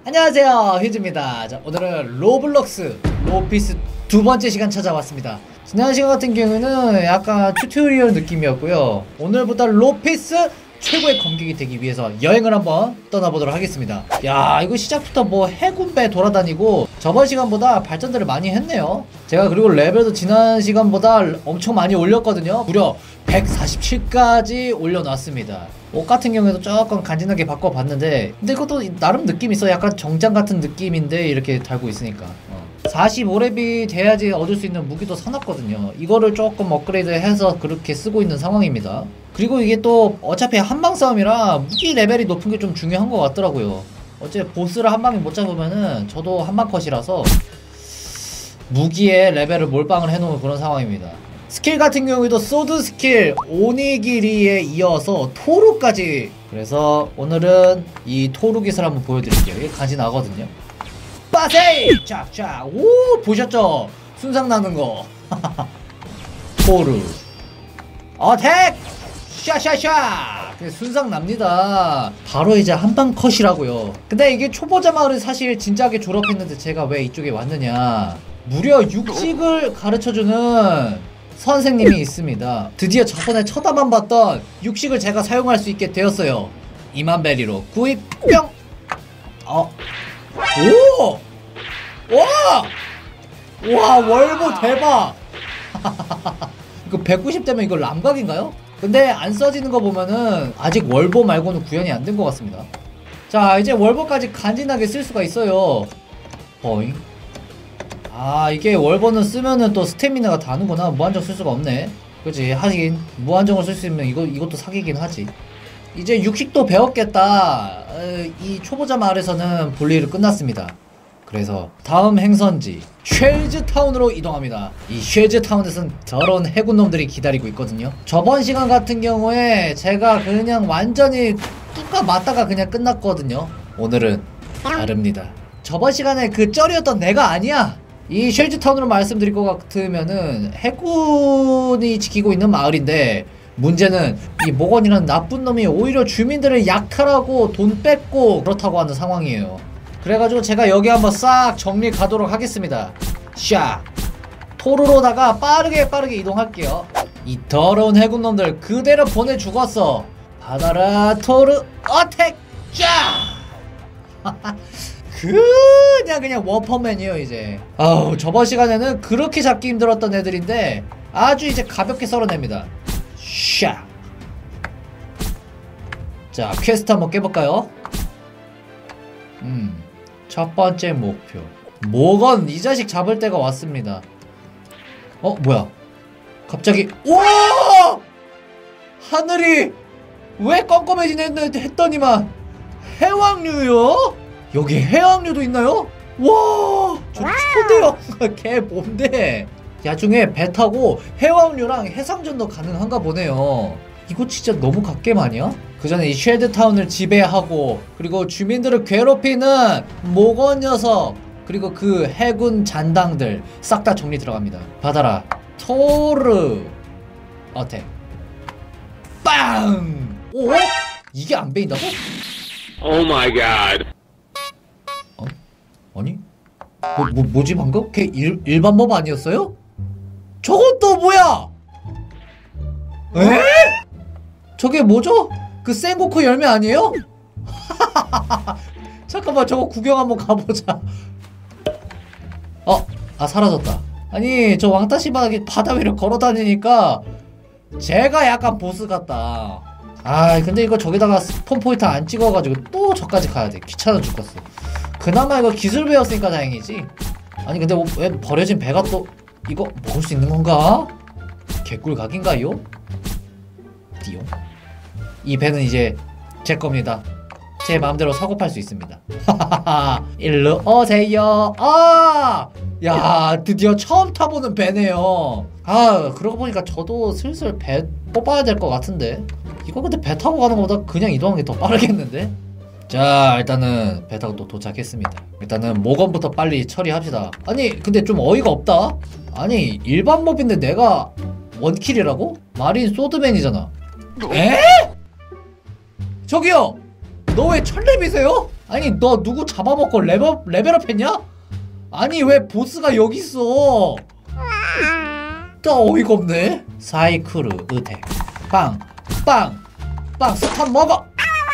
안녕하세요, 휴즈입니다. 자, 오늘은 로블록스 로피스 두 번째 시간 찾아왔습니다. 지난 시간 같은 경우에는 약간 튜토리얼 느낌이었고요. 오늘부터 로피스 최고의 검객이 되기 위해서 여행을 한번 떠나보도록 하겠습니다. 야, 이거 시작부터 뭐 해군배 돌아다니고 저번 시간보다 발전들을 많이 했네요. 제가 그리고 레벨도 지난 시간보다 엄청 많이 올렸거든요. 무려 147까지 올려놨습니다. 옷 같은 경우에도 조금 간지나게 바꿔봤는데 근데 그것도 나름 느낌이 있어. 약간 정장 같은 느낌인데 이렇게 달고 있으니까 45렙이 돼야지 얻을 수 있는 무기도 사놨거든요. 이거를 조금 업그레이드 해서 그렇게 쓰고 있는 상황입니다. 그리고 이게 또 어차피 한방 싸움이라 무기 레벨이 높은 게 좀 중요한 것 같더라고요. 어째 보스를 한 방에 못 잡으면은 저도 한방 컷이라서 무기의 레벨을 몰빵을 해놓은 그런 상황입니다. 스킬 같은 경우에도 소드 스킬 오니기리에 이어서 토루까지. 그래서 오늘은 이 토루 기술 한번 보여드릴게요. 이게 간지 나거든요. 빠세이! 쫙쫙! 오! 보셨죠? 순삭 나는 거. 토루 어택! 샤샤샤! 순삭 납니다. 바로 이제 한방 컷이라고요. 근데 이게 초보자 마을을 사실 진작에 졸업했는데 제가 왜 이쪽에 왔느냐, 무려 육식을 가르쳐주는 선생님이 있습니다. 드디어 저번에 쳐다만 봤던 육식을 제가 사용할 수 있게 되었어요. 2만베리로 구입 뿅! 오! 와! 와, 월보 대박! 이거 190대면 이거 람각인가요? 근데 안 써지는 거 보면은 아직 월보 말고는 구현이 안 된 것 같습니다. 자, 이제 월보까지 간지나게 쓸 수가 있어요. 버잉. 아, 이게 월보는 쓰면은 또 스태미나가 다는구나. 무한정 쓸 수가 없네. 그치, 하긴 무한정을 쓸 수 있으면 이것도 사기긴 하지. 이제 육식도 배웠겠다. 이 초보자 마을에서는 볼 일은 끝났습니다. 그래서 다음 행선지 쉘즈타운으로 이동합니다. 이 쉘즈타운에서는 더러운 해군놈들이 기다리고 있거든요. 저번 시간 같은 경우에 제가 그냥 완전히 뚜까 맞다가 그냥 끝났거든요. 오늘은 다릅니다. 저번 시간에 그 쩔이었던 내가 아니야. 이 쉘즈타운으로 말씀드릴 것 같으면은 해군이 지키고 있는 마을인데, 문제는 이 모건이라는 나쁜 놈이 오히려 주민들을 약탈하고 돈 뺏고 그렇다고 하는 상황이에요. 그래가지고 제가 여기 한번 싹 정리 가도록 하겠습니다. 샤! 토르로다가 빠르게 이동할게요. 이 더러운 해군놈들 그대로 보내 죽었어. 받아라 토르 어택! 쫙! 그냥 워퍼맨이에요 이제. 아우, 저번 시간에는 그렇게 잡기 힘들었던 애들인데 아주 이제 가볍게 썰어냅니다. 샤! 자, 퀘스트 한번 깨볼까요? 첫 번째 목표 모건 이 자식 잡을 때가 왔습니다. 뭐야 갑자기. 우와! 하늘이 왜 껌껌해지네 했더니만 해왕류요? 여기 해왕류도 있나요? 와, 저 초대형 걔 뭔데? 나중에 배 타고 해왕류랑 해상전도 가능한가 보네요. 이거 진짜 너무 갓겜 아니야? 그 전에 이 쉘드타운을 지배하고 그리고 주민들을 괴롭히는 모건 녀석 그리고 그 해군 잔당들 싹 다 정리 들어갑니다. 받아라 토르 어택 빵! 오? 이게 안 베인다고? Oh my god. 아니? 뭐지 방금? 걔 일반 몹 아니었어요? 저건 또 뭐야? 에? 저게 뭐죠? 그 센고쿠 열매 아니에요? 잠깐만, 저거 구경 한번 가보자. 사라졌다. 아니, 저 왕따시바하게 바다 위를 걸어다니니까 제가 약간 보스 같다. 근데 이거 저기다가 스폰 포인트 안 찍어가지고 또 저까지 가야돼. 귀찮아 죽겠어. 그나마 이거 기술 배웠으니까 다행이지. 아니 근데 왜 버려진 배가 또 이거 먹을 수 있는 건가? 개꿀 각인가요? 띠용. 이 배는 이제 제 겁니다. 제 마음대로 사고 팔 수 있습니다. 일로 오세요. 야, 드디어 처음 타보는 배네요. 그러고 보니까 저도 슬슬 배 뽑아야 될 것 같은데. 이거 근데 배 타고 가는 것보다 그냥 이동하는 게 더 빠르겠는데? 자, 일단은 배 타고 또 도착했습니다. 일단은 모건부터 빨리 처리합시다. 아니 근데 좀 어이가 없다. 아니 일반 몹인데 내가 원킬이라고? 마린 소드맨이잖아. 에? 저기요! 너 왜 철랩이세요? 아니 너 누구 잡아먹고 레벨업 했냐? 아니 왜 보스가 여기 있어? 또 어이가 없네. 사이클 의택 빵빵빵 스탑 먹어.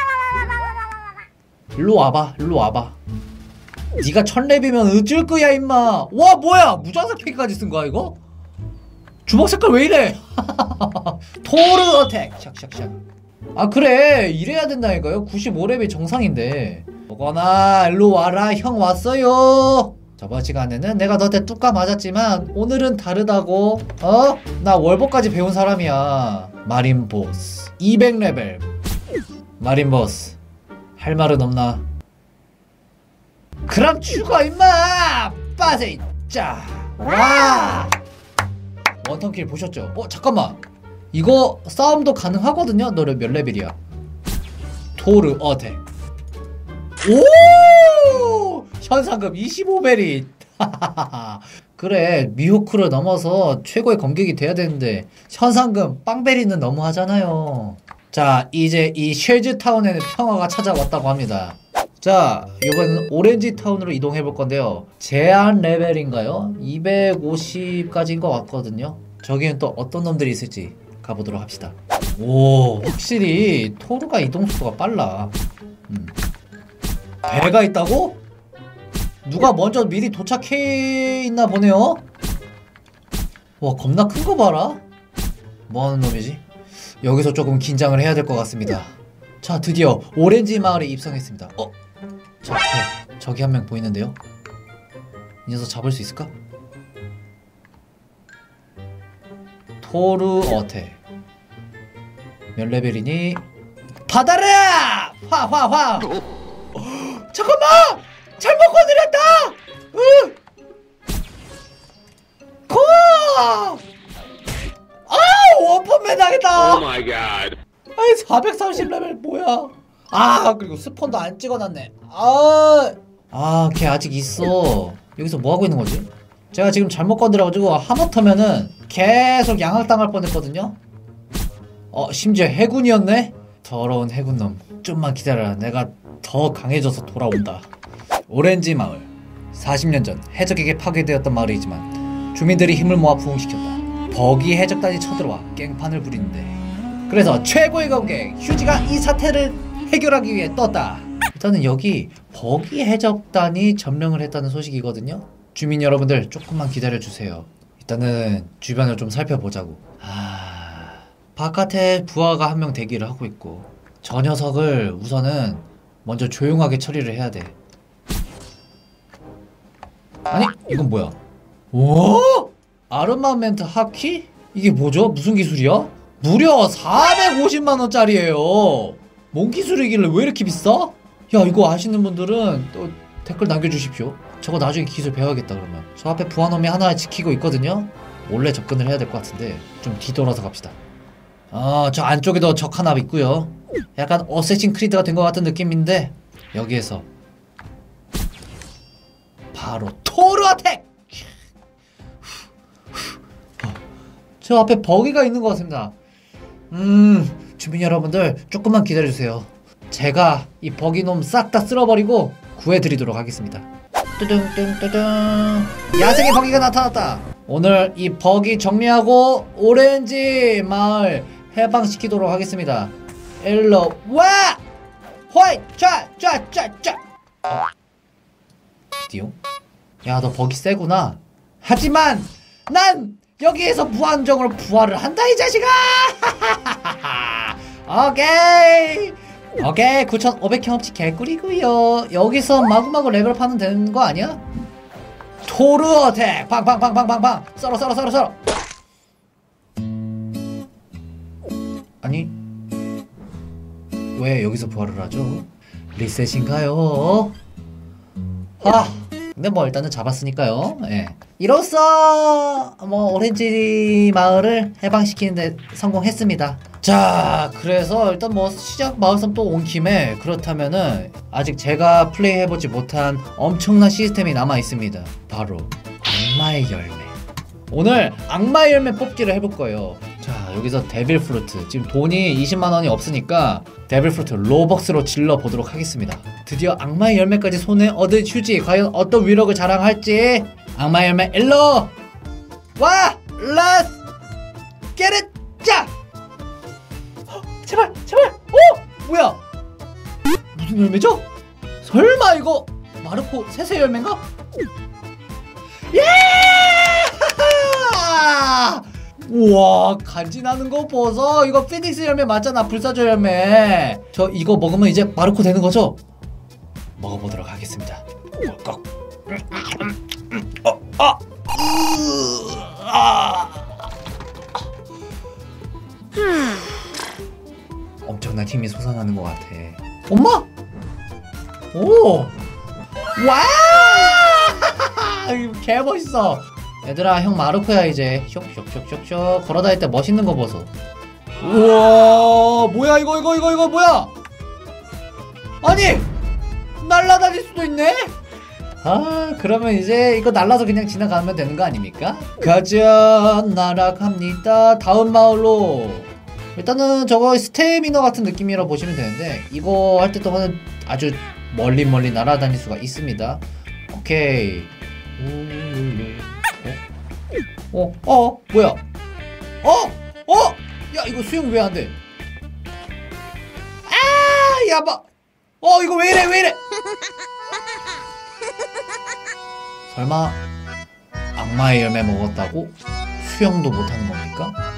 일로 와봐. 네가 1000렙이면 어쩔 거야 임마. 와 뭐야 무장사 팩까지 쓴 거야 이거? 주먹 색깔 왜 이래? 토르 어택 샥샥샥. 아 그래 이래야 된다니까요. 95렙이 정상인데. 뭐거나 일로 와라. 형 왔어요. 저번 시간에는 내가 너한테 뚜까 맞았지만 오늘은 다르다고. 나 월보까지 배운 사람이야. 마린보스 200레벨 마린보스 할 말은 없나? 그럼 죽어 임마. 빠세 짜. 와 원턴킬 보셨죠? 잠깐만 이거 싸움도 가능하거든요. 너 몇 레벨이야? 토르 어택. 오 현상금 25베리. 그래 미호크를 넘어서 최고의 검객이 돼야 되는데 현상금 빵베리는 너무 하잖아요. 자 이제 이 쉘즈타운에는 평화가 찾아왔다고 합니다. 자 이번에는 오렌지타운으로 이동해 볼 건데요. 제한 레벨인가요? 250까지인 것 같거든요. 저기는 또 어떤 놈들이 있을지 가보도록 합시다. 오 확실히 토르가 이동속도가 빨라. 배가 있다고? 누가 먼저 미리 도착해 있나 보네요. 와 겁나 큰 거 봐라. 뭐하는 놈이지? 여기서 조금 긴장을 해야 될 것 같습니다. 자 드디어 오렌지 마을에 입성했습니다. 저 앞에 저기 한 명 보이는데요. 이 녀석 잡을 수 있을까? 토르 어택 몇 레벨이니? 받아라! 화화화! 잠깐만! 잘못 건드렸다! 고! 원펀맨 당했다! Oh my god. 아이 430레벨 뭐야? 그리고 스폰도 안 찍어놨네. 걔 아직 있어. 여기서 뭐하고 있는 거지? 제가 지금 잘못 건드려가지고 하마터면은 계속 양악당할 뻔했거든요. 심지어 해군이었네? 더러운 해군놈. 좀만 기다려라. 내가 더 강해져서 돌아온다. 오렌지 마을 40년 전 해적에게 파괴되었던 마을이지만 주민들이 힘을 모아 부흥시켰다. 버기 해적단이 쳐들어와 깽판을 부리는데 그래서 최고의 검객 휴지가 이 사태를 해결하기 위해 떴다. 일단은 여기 버기 해적단이 점령을 했다는 소식이거든요. 주민 여러분들 조금만 기다려주세요. 일단은 주변을 좀 살펴보자고. 바깥에 부하가 한 명 대기를 하고 있고 저 녀석을 우선은 먼저 조용하게 처리를 해야 돼. 아니 이건 뭐야? 오? 아르마멘트 하키? 이게 뭐죠? 무슨 기술이야? 무려 450만원짜리예요 뭔 기술이길래 왜 이렇게 비싸? 야 이거 아시는 분들은 또 댓글 남겨주십시오. 저거 나중에 기술 배워야겠다. 그러면 저 앞에 부하놈이 하나 지키고 있거든요. 몰래 접근을 해야 될 것 같은데 좀 뒤돌아서 갑시다. 저 안쪽에도 적 하나 있고요. 약간 어쌔신 크리드가 된 것 같은 느낌인데 여기에서 바로 토르 어택! 저 앞에 버기가 있는 것 같습니다. 주민 여러분들 조금만 기다려주세요. 제가 이 버기놈 싹 다 쓸어버리고 구해드리도록 하겠습니다. 뚜둥뚜둥뚜둥 야생의 버기가 나타났다. 오늘 이 버기 정리하고 오렌지 마을 해방시키도록 하겠습니다. 일로 와! 호이! 쫙쫙쫙쫙! 디용? 야 너 버기 세구나. 하지만 난 여기에서 무한정으로 부활을 한다 이 자식아! 오케이 9,500 경험치 개꿀이구요. 여기서 마구마구 레벨업 하면 되는 거 아니야? 토르 어택 팡팡팡팡팡팡 썰어 아니 왜 여기서 부활을 하죠? 리셋인가요? 근데 뭐 일단은 잡았으니까요. 예. 이로써 뭐 오렌지 마을을 해방시키는데 성공했습니다. 자 그래서 일단 뭐 시작 마을섬 또 온 김에 그렇다면은 아직 제가 플레이해보지 못한 엄청난 시스템이 남아있습니다. 바로 악마의 열매. 오늘 악마의 열매 뽑기를 해볼 거예요. 자 자, 여기서 데빌 프루트. 지금 돈이 20만원이 없으니까 데빌 프루트 로벅스로 질러 보도록 하겠습니다. 드디어 악마의 열매까지 손에 얻은 휴지. 과연 어떤 위력을 자랑할지. 악마의 열매 일로 와! 렛츠 겟 잇! 자! 제발! 제발! 오! 뭐야? 무슨 열매죠? 설마 이거 마르코 세세 열매인가? 예! 우와, 간지나는 거 보소. 이거 피닉스 열매 맞잖아. 불사조 열매. 저 이거 먹으면 이제 마르코 되는 거죠? 먹어보도록 하겠습니다. 꿀꺽. 엄청난 힘이 솟아나는 것 같아. 엄마! 오! 와! 개 멋있어. 얘들아, 형 마르코야 이제. 쇽쇽쇽쇽 걸어다닐 때 멋있는 거 보소. 우와, 뭐야 이거 뭐야? 아니, 날아다닐 수도 있네. 아, 그러면 이제 이거 날라서 그냥 지나가면 되는 거 아닙니까? 가자, 날아갑니다. 다음 마을로. 일단은 저거 스태미너 같은 느낌이라 보시면 되는데, 이거 할 때 동안은 아주 멀리 날아다닐 수가 있습니다. 오케이. 뭐야? 야, 이거 수영 왜 안 돼? 아, 야, 이거 왜 이래? 설마 악마의 열매 먹었다고 수영도 못하는 겁니까?